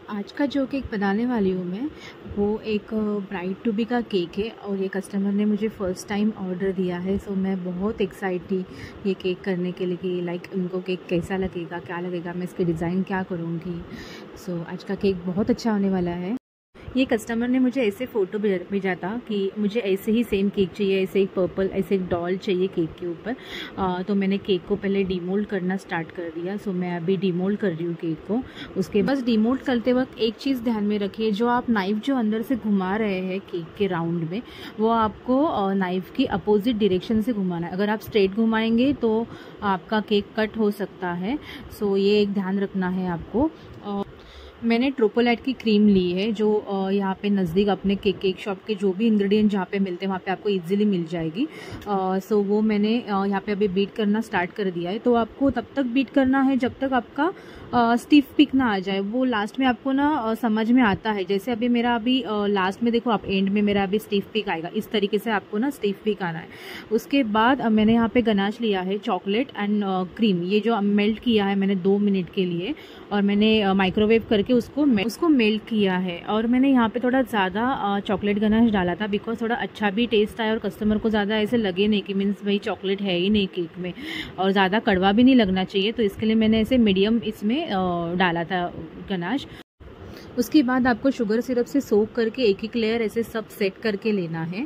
आज का जो केक बनाने वाली हूँ मैं, वो एक ब्राइड टू बी का केक है और ये कस्टमर ने मुझे फ़र्स्ट टाइम ऑर्डर दिया है। सो मैं बहुत एक्साइट थी ये केक करने के लिए कि लाइक उनको केक कैसा लगेगा, क्या लगेगा, मैं इसके डिज़ाइन क्या करूँगी। सो आज का केक बहुत अच्छा होने वाला है। ये कस्टमर ने मुझे ऐसे फ़ोटो भेजा था कि मुझे ऐसे ही सेम केक चाहिए, ऐसे एक पर्पल ऐसे एक डॉल चाहिए केक के ऊपर। तो मैंने केक को पहले डीमोल्ड करना स्टार्ट कर दिया। सो मैं अभी डीमोल्ड कर रही हूँ केक को। उसके बस डीमोल्ड करते वक्त एक चीज़ ध्यान में रखिए, जो आप नाइफ़ जो अंदर से घुमा रहे हैं केक के राउंड में, वो आपको नाइफ़ की अपोजिट डायरेक्शन से घुमाना है। अगर आप स्ट्रेट घुमाएंगे तो आपका केक कट हो सकता है। सो ये एक ध्यान रखना है आपको। मैंने ट्रोपोलाइट की क्रीम ली है, जो यहाँ पे नज़दीक अपने केक शॉप के जो भी इंग्रेडिएंट जहाँ पे मिलते हैं वहाँ पे आपको इजीली मिल जाएगी। सो वो मैंने यहाँ पे अभी बीट करना स्टार्ट कर दिया है। तो आपको तब तक बीट करना है जब तक आपका स्टिफ पिक ना आ जाए। वो लास्ट में आपको ना समझ में आता है। जैसे अभी मेरा अभी लास्ट में देखो, आप एंड में मेरा अभी स्टिफ पिक आएगा। इस तरीके से आपको ना स्टिफ पिक आना है। उसके बाद मैंने यहाँ पे गनाश लिया है चॉकलेट एंड क्रीम। ये जो मेल्ट किया है मैंने 2 मिनट के लिए, और मैंने माइक्रोवेव करके उसको मेल्ट किया है। और मैंने यहाँ पे थोड़ा ज़्यादा चॉकलेट गनाश डाला था, बिकॉज थोड़ा अच्छा भी टेस्ट आया और कस्टमर को ज़्यादा ऐसे लगे नहीं कि मीन्स भाई चॉकलेट है ही नहीं केक में, और ज़्यादा कड़वा भी नहीं लगना चाहिए। तो इसके लिए मैंने ऐसे मीडियम इसमें डाला था गनाश। उसके बाद आपको शुगर सिरप से सोक करके एक एक लेयर ऐसे सब सेट करके लेना है।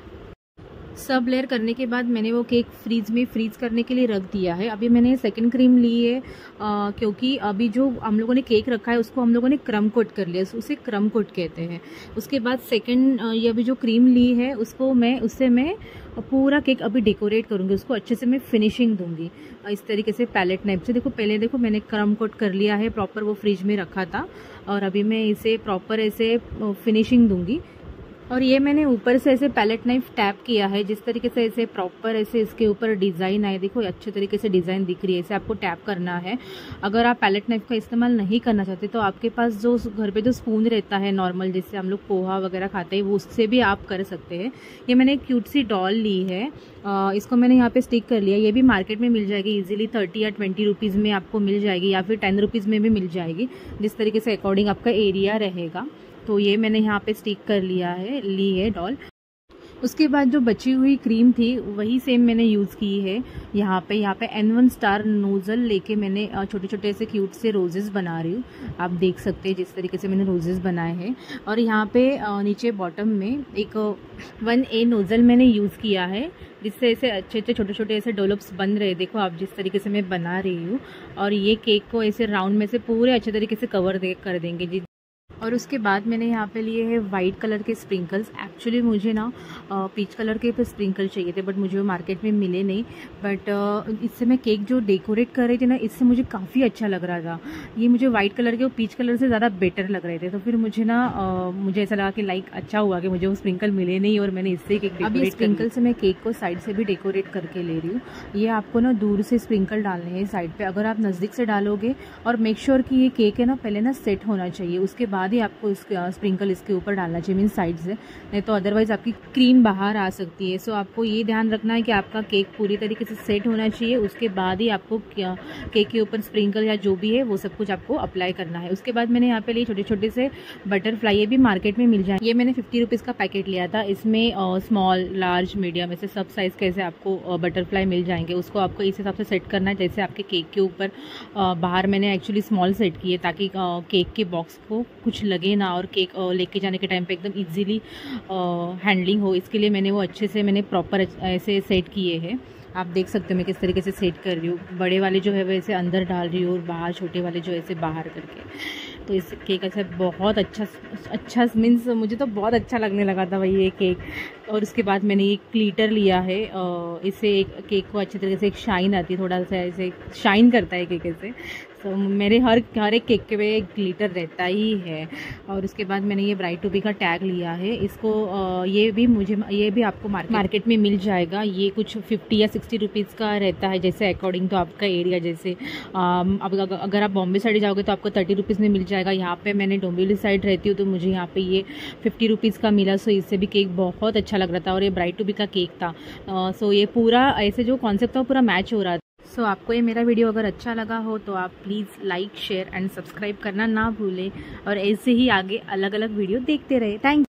सब लेयर करने के बाद मैंने वो केक फ्रीज करने के लिए रख दिया है। अभी मैंने सेकंड क्रीम ली है, क्योंकि अभी जो हम लोगों ने केक रखा है उसको हम लोगों ने क्रम कोट कर लिया, उसे क्रम कोट कहते हैं। उसके बाद सेकंड ये अभी जो क्रीम ली है उससे मैं पूरा केक अभी डेकोरेट करूँगी, उसको अच्छे से मैं फिनिशिंग दूंगी इस तरीके से पैलेट नाइफ से। देखो मैंने क्रम कोट कर लिया है प्रॉपर, वो फ्रिज में रखा था, और अभी मैं इसे प्रॉपर ऐसे फिनिशिंग दूंगी। और ये मैंने ऊपर से ऐसे पैलेट नाइफ टैप किया है, जिस तरीके से ऐसे प्रॉपर ऐसे इसके ऊपर डिज़ाइन आए। देखो अच्छे तरीके से डिज़ाइन दिख रही है, ऐसे आपको टैप करना है। अगर आप पैलेट नाइफ का इस्तेमाल नहीं करना चाहते तो आपके पास जो घर पे जो स्पून रहता है नॉर्मल, जिससे हम लोग पोहा वगैरह खाते हैं, वो उससे भी आप कर सकते हैं। ये मैंने एक क्यूट सी डॉल ली है, इसको मैंने यहाँ पे स्टिक कर लिया। ये भी मार्केट में मिल जाएगी इजीली, 30 या 20 रुपीज़ में आपको मिल जाएगी, या फिर 10 रुपीज़ में भी मिल जाएगी, जिस तरीके से अकॉर्डिंग आपका एरिया रहेगा। तो ये मैंने यहाँ पे स्टिक कर ली है डॉल। उसके बाद जो बची हुई क्रीम थी वही सेम मैंने यूज़ की है। यहाँ पे N1 स्टार नोज़ल लेके मैंने छोटे छोटे से क्यूट से रोजेस बना रही हूँ। आप देख सकते हैं जिस तरीके से मैंने रोजेस बनाए हैं। और यहाँ पे नीचे बॉटम में एक 1A नोज़ल मैंने यूज़ किया है, जिससे ऐसे अच्छे छोटे छोटे ऐसे डोलप्स बन रहे। देखो आप जिस तरीके से मैं बना रही हूँ, और ये केक को ऐसे राउंड में से पूरे अच्छे तरीके से कवर कर देंगे। और उसके बाद मैंने यहाँ पे लिए हैं वाइट कलर के स्प्रिंकल्स। एक्चुअली मुझे ना पीच कलर के पे स्प्रिंकल चाहिए थे, बट मुझे वो मार्केट में मिले नहीं। बट इससे मैं केक जो डेकोरेट कर रही थी ना, इससे मुझे काफ़ी अच्छा लग रहा था। ये मुझे वाइट कलर के और पीच कलर से ज़्यादा बेटर लग रहे थे। तो फिर मुझे मुझे ऐसा लगा कि लाइक अच्छा हुआ कि मुझे वो स्प्रिंकल मिले नहीं, और मैंने इससे केक डेकोरेट। अभी स्प्रिंकल से मैं केक को साइड से भी डेकोरेट करके ले रही हूँ। ये आपको ना दूर से स्प्रिंकल डालने हैं साइड पे। अगर आप नज़दीक से डालोगे, और मेक श्योर कि ये केक है ना पहले ना सेट होना चाहिए, उसके बाद ही आपको इसका स्प्रिंकल इसके ऊपर डालना चाहिए, मीन साइड से, नहीं तो अदरवाइज आपकी क्रीम बाहर आ सकती है। सो आपको ये ध्यान रखना है कि आपका केक पूरी तरीके से सेट होना चाहिए, उसके बाद ही आपको केक के ऊपर स्प्रिंकल या जो भी है वो सब कुछ आपको अप्लाई करना है। उसके बाद मैंने यहाँ पे लिए छोटे छोटे से बटरफ्लाई। ये भी मार्केट में मिल जाए। ये मैंने 50 रुपीज़ का पैकेट लिया था। इसमें स्मॉल, लार्ज, मीडियम ऐसे सब साइज़ के ऐसे आपको बटरफ्लाई मिल जाएंगे। उसको आपको इस हिसाब से सेट करना है जैसे आपके केक के ऊपर। बाहर मैंने एक्चुअली स्मॉल सेट किए ताकि केक के बॉक्स को कुछ लगे ना, और केक लेके जाने के टाइम पे एकदम इजीली हैंडलिंग हो। इसके लिए मैंने वो अच्छे से मैंने प्रॉपर ऐसे सेट किए हैं। आप देख सकते हो मैं किस तरीके से सेट कर रही हूँ। बड़े वाले जो है वैसे अंदर डाल रही हूँ, और बाहर छोटे वाले जो ऐसे बाहर करके। तो इस केक ऐसा बहुत अच्छा मीन्स मुझे तो बहुत अच्छा लगने लगा था भाई ये केक। और उसके बाद मैंने ये ग्लिटर लिया है। इससे एक केक को अच्छी तरीके से एक शाइन आती है, थोड़ा सा ऐसे शाइन करता है केक ऐसे। तो मेरे हर एक केक के पे ग्लिटर रहता ही है। और उसके बाद मैंने ये ब्राइड टू बी का टैग लिया है। इसको ये भी आपको मार्केट में मिल जाएगा। ये कुछ 50 या 60 रुपीज़ का रहता है, जैसे अकॉर्डिंग तो आपका एरिया। जैसे अब अगर आप बॉम्बे साइड जाओगे तो आपको 30 रुपीज़ में मिल जाएगा। यहाँ पे मैंने डोंबिवली साइड रहती हूँ, तो मुझे यहाँ पे ये 50 रुपीज़ का मिला। सो इससे भी केक बहुत अच्छा लग रहा था, और ये ब्राइड टू बी का केक था। सो ये पूरा ऐसे जो कॉन्सेप्ट था पूरा मैच हो रहा था। सो आपको ये मेरा वीडियो अगर अच्छा लगा हो तो आप please like share and subscribe करना ना भूलें और ऐसे ही आगे अलग अलग वीडियो देखते रहे। थैंक